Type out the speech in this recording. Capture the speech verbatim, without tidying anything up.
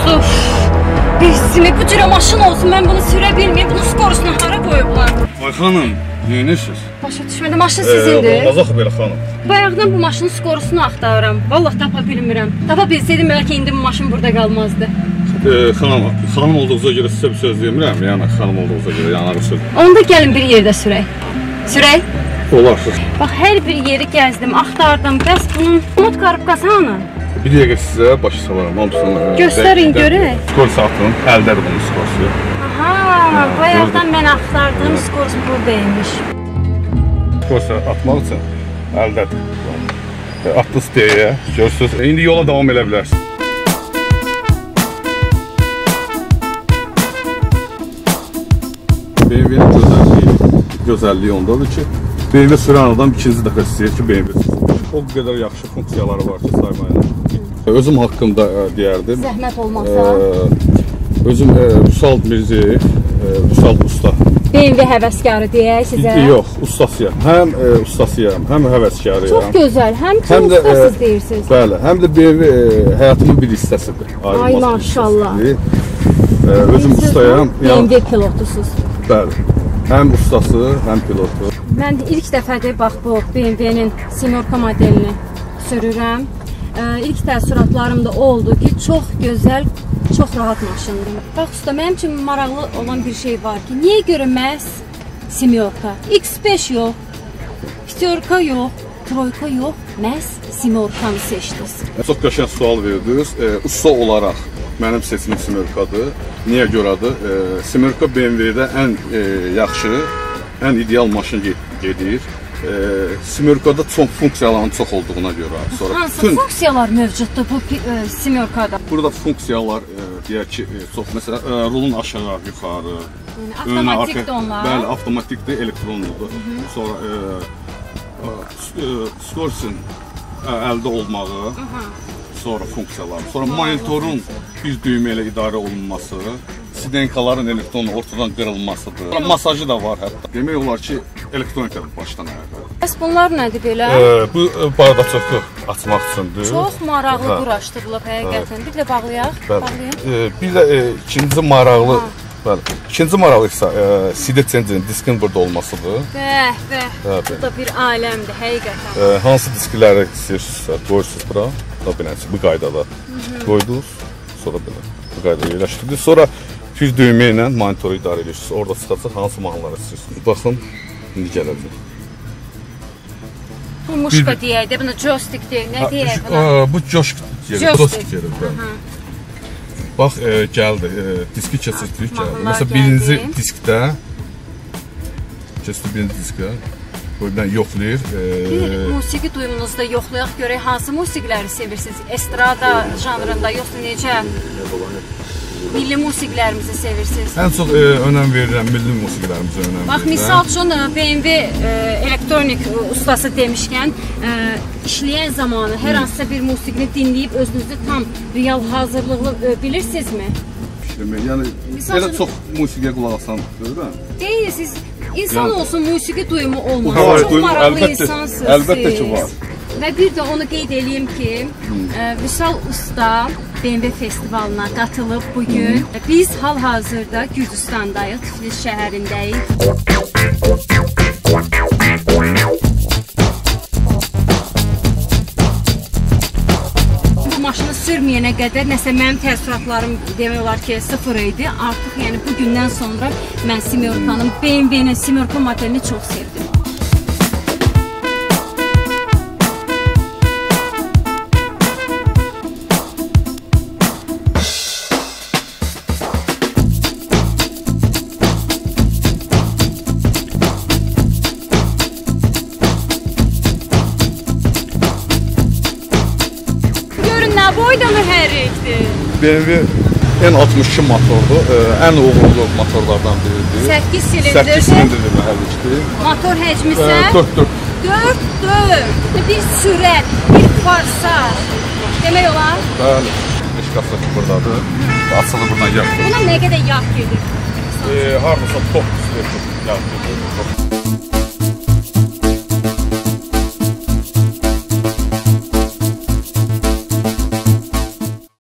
oldu. Besimi bu cürə maşın olsun, mən bunu sürə bilməyim. Bunun skorusunu hara qoyublar? Ay xanım, neyinirsiniz? Başa düşmədi, maşın sizindir. Olmaz axı belə xanım. Bayaqdan bu maşının skorusunu axtarıram. Vallahi tapa bilmirəm. Tapa bilsəydim bəlkə indi bu maşın burada qalmazdı. Ee, xanım, xanım olduğunuza görə sizə bir söz demirəm. Yəni xanım olduğunuza görə yanağı söz. Onda gəlin bir yerdə sürək. Sürək? Olar. Bax, hər bir yeri gəzdim, axtardım. Bəs bunun not qarıbqası hanı? Bir dəqiqə sizə başa salaram. Hamısını göstərin görək. Skor saatının əldədir bunun skorusu. Aha, bayaqdan mən axtardığım skorus buradaymış. Skor saat atmaq üçün əldədir. Atdınız deyə, görürsünüz. İndi yola davam edə bilərsiniz. B M W'nin gözəlliyi, gözəlliyi ondadır ki, B M W sürən adam ikinci dəfə istəyir ki, B M W sürür. O qədər yaxşı funksiyaları var ki, saymayla. Özüm haqqımda deyərdim. Zəhmət olmasa. Özüm Vüsal Mirziyev, Vüsal usta. B M W həvəskarı deyək sizə? Yox, ustasıyam. Həm ustasıyam, həm həvəskarıyam. Çox gözəl, həm ki ustasız deyirsiniz. Bəli, həm də B M W həyatımın bir hissəsidir. Ay maşallah. Özüm ustayam. B M W pilotusuz. Bəli, həm ustası, həm pilotu. Mən ilk dəfədir bax bu B M W-nin Semyorka modelini sürürəm. İlk təəssüratlarım da oldu ki, çox gözəl, çox rahat maşındır. Bax usta, mənim üçün maraqlı olan bir şey var ki, niyə görə məhz Semyorka? X beş yox, Pyaterka yox, Troyka yox, məhz Semyorkanı seçdiniz. Çox qəşəng sual verdiniz. Usta olaraq mənim seçimim Semyorkadır. Niyə görədir? Semyorka B M W-də ən yaxşı, ən ideal maşın gedir. Semyorkada çox funksiyaların çox olduğuna görə. Hansı funksiyalar mövcuddur bu Semyorkada? Burada funksiyalar deyək ki, çox, məsələn, rulun aşağı, yuxarı, önə, arxa. Bəli, avtomatikdir, elektronludur. Sonra skorsin əldə olmağı, sonra funksiyalar, sonra monitorun bir düymə ilə idarə olunması, sidenkaların elektron ortadan qırılmasıdır. Masajı da var hətta. Demək olar ki, elektronikadır başdan ayağa. Bəs bunlar nədir belə? Bu bardaçoku açmaq üçündür. Çox maraqlı quraşdırılıb həqiqətən. Bir də bağlayaq. Bir də ikinci maraqlı, bəli, ikinci maraqlı isə C D changerin diskin burada olmasıdır. Bəh, bəh. Bu da bir aləmdir həqiqətən. Hansı diskləri istəyirsinizsə qoyursunuz bura. Da beləncə bu qaydada qoydunuz, sonra belə bu qaydada yerləşdirdiniz. Sonra bir düymə ilə monitoru idarə edirsiniz. Orada çıxacaq hansı mahnıları istəyirsiniz. Baxın, indi gələcək. Bu muşka deyək də, buna joystick deyək, nə deyək buna? Bu joystick yerir. Bax, gəldi, diski keçirdik, gəldi. Məsələn, birinci diskdə, keçirdik birinci diskdə. Buradan yoxlayır. Bir musiqi duyumunuzda yoxlayaq görək, hansı musiqiləri sevirsiniz? Estrada janrında, yoxsa necə? Milli musiqilərimizi sevirsiniz? Ən çox önəm verirəm milli musiqilərimizə önəm verirəm. Bax, misal üçün B M W elektronik ustası demişkən, işləyən zamanı hər hansısa bir musiqini dinləyib özünüzü tam real hazırlıqlı bilirsinizmi? Yəni, elə çox musiqiyə qulaq asan görürəm. Deyil, siz İnsan olsun, musiqi duyumu olmaz. Çox maraqlı insansınız. Əlbəttə ki, var. Və bir də onu qeyd edeyim ki, Vüsal Usta B M W festivalına qatılıb bugün. Biz hal-hazırda Gürcüstandayıq, Tiflis şəhərindəyik. Maşını sürməyənə qədər nəsə mənim təəssüratlarım demək olar ki, sıfır idi. Artıq yəni bugündən sonra mən Semyorkanın, B M W-nin Semyorka modelini çox sevdim. Boyda mühərrikdir. B M W N altmış iki motordur, ən uğurlu motorlardan biridir. səkkiz silindirdir. səkkiz silindirli mühərrikdir. Motor həcmi isə dörd dörd. dörd dörd. Bir sürət, bir farsaj. Demək olar? Bəli. beş qatlı buradadır. Açılı buradan yağ gedir. Buna nə qədər yağ gedir? Hardasa top yağ gedir.